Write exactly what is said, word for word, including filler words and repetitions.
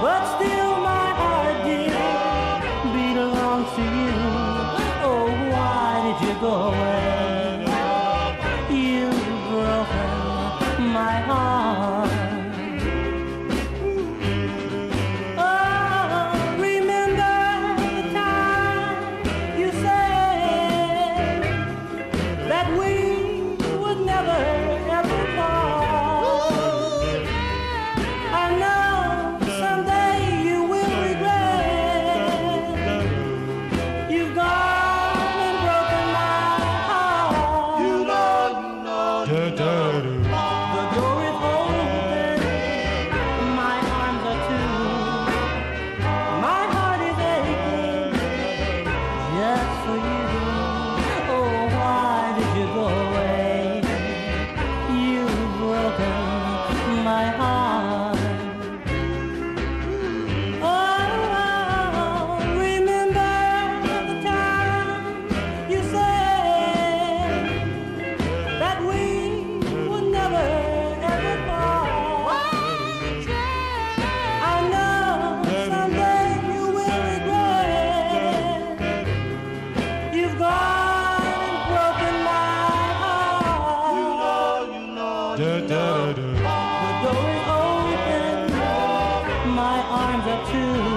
but still my heart, dear, belongs to you. Oh, why did you go away? You've broken my heart. My heart. Oh, remember the time you said that we would never ever fall. I know someday you will regret. You've gone and broken my heart. You know, you know, you know. The door is open, my arms are too.